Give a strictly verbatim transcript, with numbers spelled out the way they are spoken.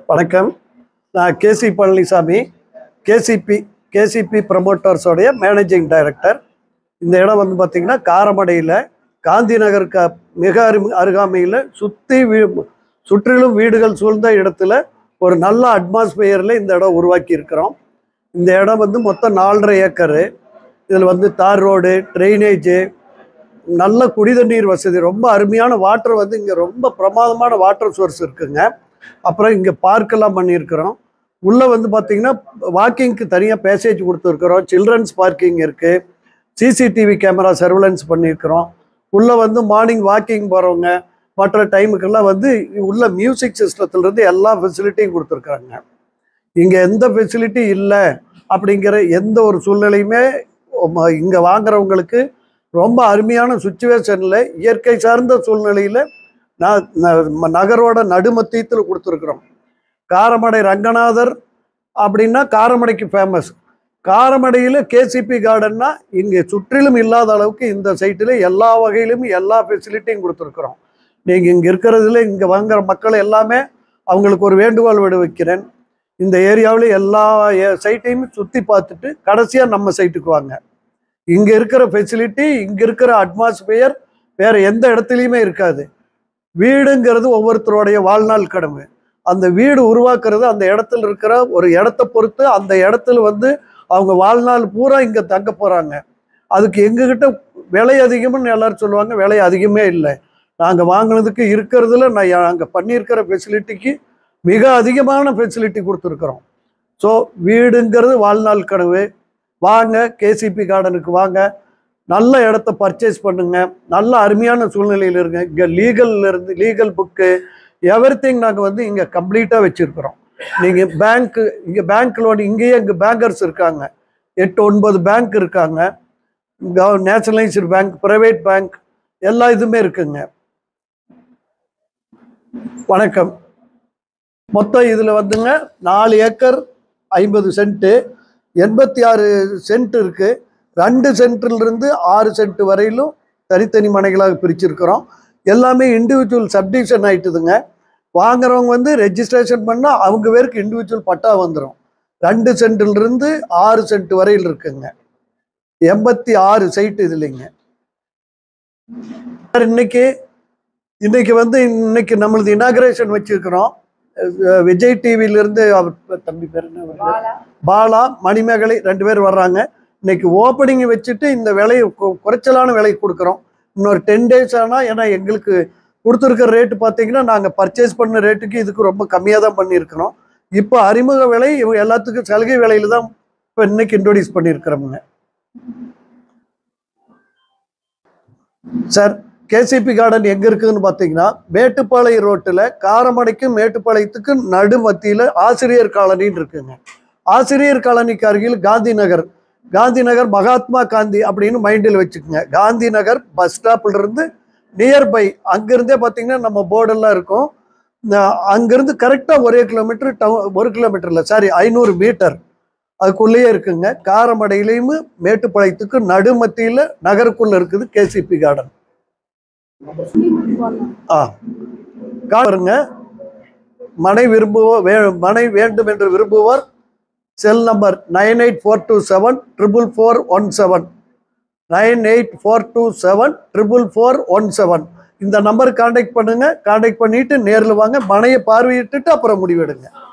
வணக்கம். நான் KC Palanisamy, KCP KCP ப்ரமோட்டர்ஸோடைய மேனேஜிங் டைரக்டர். இந்த இடம் வந்து பார்த்திங்கன்னா காரமடையில் காந்தி நகருக்கு மிக அரு அருகாமையில் சுற்றி வீ சுற்றிலும் வீடுகள் சூழ்ந்த இடத்துல ஒரு நல்ல அட்மாஸ்பியரில் இந்த இடம் உருவாக்கி இருக்கிறோம். இந்த இடம் வந்து மொத்தம் நாலரை ஏக்கரு. இதில் வந்து தார் ரோடு, ட்ரைனேஜு, நல்ல குடிதண்ணீர் வசதி, ரொம்ப அருமையான வாட்டர் வந்து இங்கே ரொம்ப பிரமாதமான வாட்டர் சோர்ஸ் இருக்குங்க. அப்புறம் இங்கே பார்க்கெல்லாம் பண்ணியிருக்கிறோம். உள்ளே வந்து பார்த்திங்கன்னா வாக்கிங்க்கு தனியாக பேசேஜ் கொடுத்துருக்குறோம். சில்ட்ரன்ஸ் பார்க்கிங் இருக்குது. சிசிடிவி கேமரா சர்வலன்ஸ் பண்ணியிருக்கிறோம். உள்ளே வந்து மார்னிங் வாக்கிங் போகிறவங்க மற்ற டைமுக்கெல்லாம் வந்து உள்ள மியூசிக் சிஸ்டத்துலேருந்து எல்லா ஃபெசிலிட்டியும் கொடுத்துருக்குறாங்க. இங்கே எந்த ஃபெசிலிட்டி இல்லை அப்படிங்கிற எந்த ஒரு சூழ்நிலையுமே இங்கே வாங்குறவங்களுக்கு ரொம்ப அருமையான சுச்சுவேஷனில் இயற்கை சார்ந்த சூழ்நிலையில் நான் நகரோட நடுமத்தியத்தில் கொடுத்துருக்குறோம். காரமடை ரங்கநாதர் அப்படின்னா காரமடைக்கு ஃபேமஸ். காரமடையில் கேசிபி கார்டன்னா இங்கே சுற்றிலும் இல்லாத அளவுக்கு இந்த சைட்டில் எல்லா வகையிலும் எல்லா ஃபெசிலிட்டியும் கொடுத்துருக்குறோம். நீங்கள் இங்கே இருக்கிறதுல இங்கே வாங்குகிற மக்கள் எல்லாமே அவங்களுக்கு ஒரு வேண்டுகோள் விட வைக்கிறேன். இந்த ஏரியாவில் எல்லா சைட்டையும் சுற்றி பார்த்துட்டு கடைசியாக நம்ம சைட்டுக்கு வாங்க. இங்கே இருக்கிற ஃபெசிலிட்டி, இங்கே இருக்கிற அட்மாஸ்பியர் வேறு எந்த இடத்துலையுமே இருக்காது. வீடுங்கிறது ஒவ்வொருத்தருடைய வாழ்நாள் கடமை. அந்த வீடு உருவாக்குறது அந்த இடத்துல இருக்கிற ஒரு இடத்த பொறுத்து அந்த இடத்துல வந்து அவங்க வாழ்நாள் பூரா இங்கே தங்க போகிறாங்க. அதுக்கு எங்ககிட்ட விலை அதிகம்னு எல்லாரும் சொல்லுவாங்க. விலை அதிகமே இல்லை. நாங்கள் வாங்கினதுக்கு இருக்கிறதுல நான் நாங்கள் பண்ணியிருக்கிற ஃபெசிலிட்டிக்கு மிக அதிகமான ஃபெசிலிட்டி கொடுத்துருக்குறோம். ஸோ வீடுங்கிறது வாழ்நாள் கனவு. வாங்க, கேசிபி கார்டனுக்கு வாங்க, நல்ல இடத்த பர்ச்சேஸ் பண்ணுங்க, நல்ல அருமையான சூழ்நிலையில் இருங்க. இங்கே லீகல்ல இருந்து லீகல் புக்கு எவ்ரி திங் நாங்கள் வந்து இங்கே கம்ப்ளீட்டாக வச்சுருக்குறோம். நீங்கள் பேங்க்கு இங்கே பேங்க் லோன் இங்கேயே இங்கே பேங்கர்ஸ் இருக்காங்க. எட்டு ஒன்பது பேங்க் இருக்காங்க. நேஷனலைஸ்டு பேங்க், ப்ரைவேட் பேங்க், எல்லா இதுவுமே இருக்குங்க. வணக்கம். மொத்தம் இதில் வந்துங்க நாலு ஏக்கர் ஐம்பது சென்ட்டு, எண்பத்தி ஆறு சென்ட் இருக்குது. ரெண்டு சென்ட்ரிலிருந்து ஆறு சென்ட் வரையிலும் தனித்தனி மனைகளாக பிரிச்சிருக்கிறோம். எல்லாமே இண்டிவிஜுவல் சப்டிவிஷன் ஆகிட்டுதுங்க. வாங்குறவங்க வந்து ரெஜிஸ்ட்ரேஷன் பண்ணால் அவங்க பேருக்கு இண்டிவிஜுவல் பட்டா வந்துடும். ரெண்டு சென்ட்ரிலிருந்து ஆறு சென்ட் வரையில் இருக்குங்க. எண்பத்தி ஆறு சைட்டு இதுலைங்க. இன்னைக்கு இன்னைக்கு வந்து இன்னைக்கு நம்மளது இனாகரேஷன் வச்சிருக்கிறோம். விஜய் டிவியிலிருந்து அவர் தம்பி பேர் என்ன, பாலா, மணிமேகலை ரெண்டு பேர் வர்றாங்க. இன்னைக்கு ஓப்பனிங் வச்சுட்டு இந்த விலையை குறைச்சலான விலைக்கு கொடுக்குறோம். இன்னொரு டென் டேஸ் ஆனால், ஏன்னா எங்களுக்கு கொடுத்துருக்கிற ரேட்டு பார்த்தீங்கன்னா நாங்கள் பர்ச்சேஸ் பண்ண ரேட்டுக்கு இதுக்கு ரொம்ப கம்மியாக தான் பண்ணியிருக்கிறோம். இப்போ அறிமுக விலை இவங்க எல்லாத்துக்கும் சலுகை விலையில தான் இப்போ இன்னைக்கு இன்ட்ரோடியூஸ் பண்ணியிருக்கிறோமுங்க. சார், கேசிபி கார்டன் எங்கே இருக்குதுன்னு பார்த்தீங்கன்னா மேட்டுப்பாளையம் ரோட்டில் காரமடைக்கும் மேட்டுப்பாளையத்துக்கும் நடு மத்தியில் ஆசிரியர் காலனின்னு இருக்குங்க. ஆசிரியர் காலனிக்கு அருகில் காந்தி நகர், காந்தி நகர் மகாத்மா காந்தி அப்படின்னு மைண்டில் வச்சுக்கோங்க. காந்தி நகர் பஸ் ஸ்டாப்ல இருந்து நியர்பை, அங்கிருந்தே பார்த்தீங்கன்னா நம்ம போர்டெல்லாம் இருக்கும். அங்கிருந்து கரெக்டாக ஒரே கிலோமீட்டர் டவுன், ஒரு கிலோமீட்டர் இல்லை சாரி ஐநூறு மீட்டர் அதுக்குள்ளேயே இருக்குங்க. காரமடையிலையும் மேட்டுப்பாளையத்துக்கு நடுமத்தியில் நகருக்குள்ள இருக்குது கேசிபி கார்டன். ஆ காருங்க. மனை விரும்புவோர் வே மனை வேண்டும் என்று விரும்புவோர் cell number nine eight four two seven triple four one seven nine eight four two seven triple four one seven இந்த நம்பருக்கு கான்டாக்ட் பண்ணுங்க. கான்டாக்ட் பண்ணிட்டு நேரில் வாங்க, மனையை பார்வையிட்டுட்டு அப்புறம் முடிவெடுங்க.